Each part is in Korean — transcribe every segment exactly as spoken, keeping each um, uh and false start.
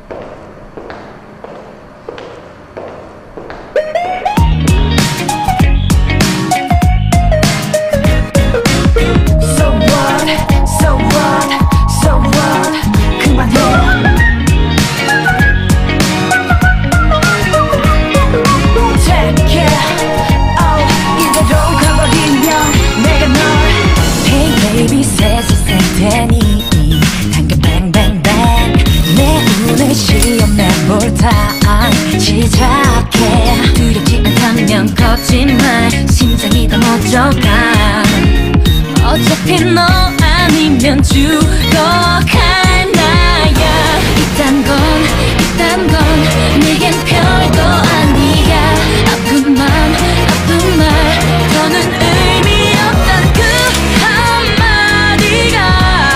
시작해. 두렵지 않다면 거짓말, 심장이 더 먼저가. 어차피 너 아니면 죽어갈 나야. 이딴 건 이딴 건 내겐 별거 아니야. 아픈 맘 아픈 말 더는 의미 없단 그 한마디가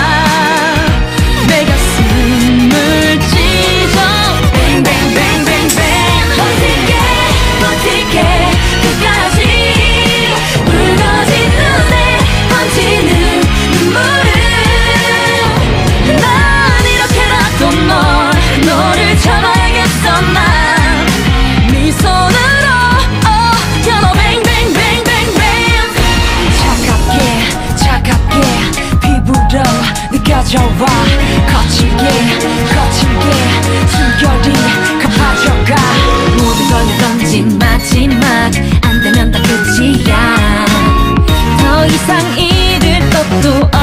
내 가슴을 찢어. 뱅뱅뱅뱅뱅 버틸게 버틸게 끝까지. 붉어진 눈에 번지는 눈물을 난 이렇게라도 널 너를 잡아야겠어. 난 네 손으로 oh, you know, bang bang bang bang bang. 차갑게 차갑게 피부로 느껴져와. 거칠게 거칠게 숨결이 가파져가. 모든 걸 던진 마지막 안 되면 다 끝이야. 더 이상 잃을 것도 없